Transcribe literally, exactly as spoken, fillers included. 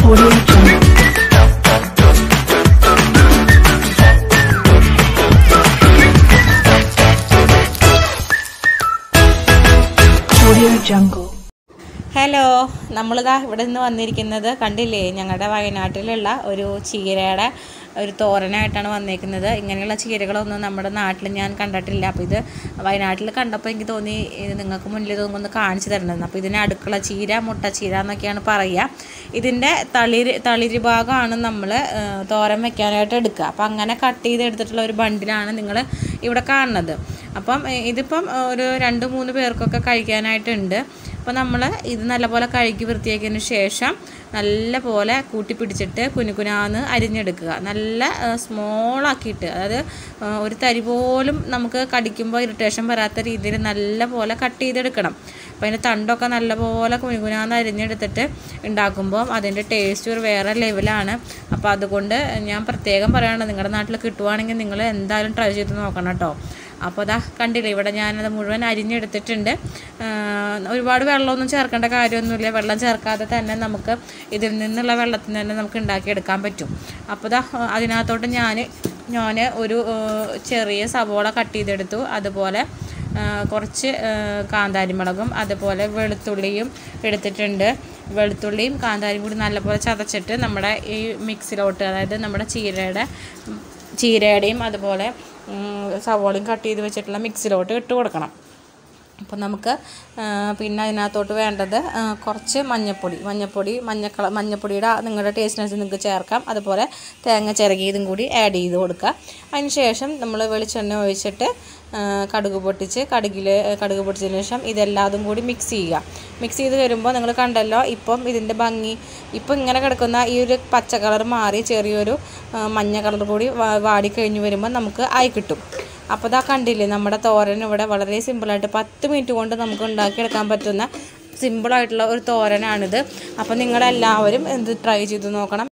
Audio Jungle. Audio Jungle. Hello, നമ്മളിതാ ഇവിടെ നിന്ന് വന്നിരിക്കുന്നത് കണ്ടില്ലേ, ഞങ്ങളുടെ വയനാട്ടിലുള്ള ഒരു ചീരയുടെ ഒരു തോരനായിട്ടാണ് വന്നേക്കുന്നത്. ഇങ്ങനെയുള്ള ചീരകളൊന്നും നമ്മുടെ നാട്ടിൽ ഞാൻ കണ്ടിട്ടില്ല. അപ്പോൾ ഇത് വയനാട്ടിൽ കണ്ടപ്പോൾ എനിക്ക് തോന്നി ഇത് നിങ്ങൾക്ക് മുന്നിൽ ഇതൊന്നും ഒന്ന് കാണിച്ചു തരണമെന്ന്. അപ്പോൾ ഇതിനെ അടുക്കള ചീര, മുട്ട ചീര എന്നൊക്കെയാണ് പറയുക. ഇതിൻ്റെ തളിര് തളിര് ഭാഗമാണ് നമ്മൾ തോരൻ വെക്കാനായിട്ട് എടുക്കുക. അപ്പോൾ അങ്ങനെ കട്ട് ചെയ്ത് എടുത്തിട്ടുള്ള ഒരു ബണ്ടിലാണ് നിങ്ങൾ ഇവിടെ കാണുന്നത്. അപ്പം ഇതിപ്പം ഒരു രണ്ട് മൂന്ന് പേർക്കൊക്കെ കഴിക്കാനായിട്ടുണ്ട്. അപ്പോൾ നമ്മൾ ഇത് നല്ലപോലെ കഴുകി വൃത്തിയാക്കിയതിന് ശേഷം നല്ല പോലെ കൂട്ടി പിടിച്ചിട്ട് കുനുകുനാന്ന് അരിഞ്ഞെടുക്കുക. നല്ല സ്മോളാക്കിയിട്ട്, അതായത് ഒരു തരി പോലും നമുക്ക് കടിക്കുമ്പോൾ ഇറിറ്റേഷൻ വരാത്ത രീതിയിൽ നല്ല പോലെ കട്ട് ചെയ്തെടുക്കണം. അപ്പോൾ അതിൻ്റെ തണ്ടൊക്കെ നല്ലപോലെ കുനുകുനാന്ന് അരിഞ്ഞെടുത്തിട്ട് ഉണ്ടാക്കുമ്പോൾ അതിൻ്റെ ടേസ്റ്റ് ഒരു വേറെ ലെവലാണ്. അപ്പോൾ അതുകൊണ്ട് ഞാൻ പ്രത്യേകം പറയുകയാണ്, നിങ്ങളുടെ നാട്ടിൽ കിട്ടുവാണെങ്കിൽ നിങ്ങൾ എന്തായാലും ട്രൈ ചെയ്ത് നോക്കണം കേട്ടോ. അപ്പോൾ അതാ കണ്ടില്ലേ, ഇവിടെ ഞാനത് മുഴുവൻ അരിഞ്ഞെടുത്തിട്ടുണ്ട്. ഒരുപാട് വെള്ളമൊന്നും ചേർക്കേണ്ട കാര്യമൊന്നുമില്ല. വെള്ളം ചേർക്കാതെ തന്നെ നമുക്ക് ഇതിൽ നിന്നുള്ള വെള്ളത്തിൽ തന്നെ നമുക്ക് ഉണ്ടാക്കിയെടുക്കാൻ പറ്റും. അപ്പോൾ ദാ അതിനകത്തോട്ട് ഞാൻ ഞാൻ ഒരു ചെറിയ സവോള കട്ട് ചെയ്തെടുത്തു. അതുപോലെ കുറച്ച് കാന്താരിമുളകും അതുപോലെ വെളുത്തുള്ളിയും എടുത്തിട്ടുണ്ട്. വെളുത്തുള്ളിയും കാന്താരിയും കൂടി നല്ലപോലെ ചതച്ചിട്ട് നമ്മുടെ ഈ മിക്സിലോട്ട്, അതായത് നമ്മുടെ ചീരയുടെ ചീരയുടെയും അതുപോലെ സവോളയും കട്ട് ചെയ്ത് വെച്ചിട്ടുള്ള മിക്സിലോട്ട് ഇട്ട് കൊടുക്കണം. അപ്പോൾ നമുക്ക് പിന്നെ അതിനകത്തോട്ട് വേണ്ടത് കുറച്ച് മഞ്ഞൾപ്പൊടി മഞ്ഞൾപ്പൊടി മഞ്ഞക്കള മഞ്ഞൾപ്പൊടിയുടെ നിങ്ങളുടെ ടേസ്റ്റിനനുസരിച്ച് നിങ്ങൾക്ക് ചേർക്കാം. അതുപോലെ തേങ്ങ ചിരകിയതും കൂടി ആഡ് ചെയ്ത് കൊടുക്കുക. അതിന് ശേഷം നമ്മൾ വെളിച്ചെണ്ണ ഒഴിച്ചിട്ട് കടുക് പൊട്ടിച്ച് കടുകിൽ കടുക് പൊട്ടിച്ചതിന് ശേഷം ഇതെല്ലാതും കൂടി മിക്സ് ചെയ്യുക. മിക്സ് ചെയ്ത് വരുമ്പോൾ നിങ്ങൾ കണ്ടല്ലോ, ഇപ്പം ഇതിൻ്റെ ഭംഗി ഇപ്പം ഇങ്ങനെ കിടക്കുന്ന ഈ ഒരു പച്ച കളർ മാറി ചെറിയൊരു മഞ്ഞ കളർ കൂടി വാടിക്കഴിഞ്ഞ് വരുമ്പോൾ നമുക്ക് ആയി കിട്ടും. അപ്പോൾ ഇതാ കണ്ടില്ലേ, നമ്മുടെ തോരൻ ഇവിടെ വളരെ സിമ്പിളായിട്ട് പത്ത് മിനിറ്റ് കൊണ്ട് നമുക്ക് ഉണ്ടാക്കിയെടുക്കാൻ പറ്റുന്ന സിമ്പിളായിട്ടുള്ള ഒരു തോരനാണിത്. അപ്പോൾ നിങ്ങളെല്ലാവരും ഇത് ട്രൈ ചെയ്ത് നോക്കണം.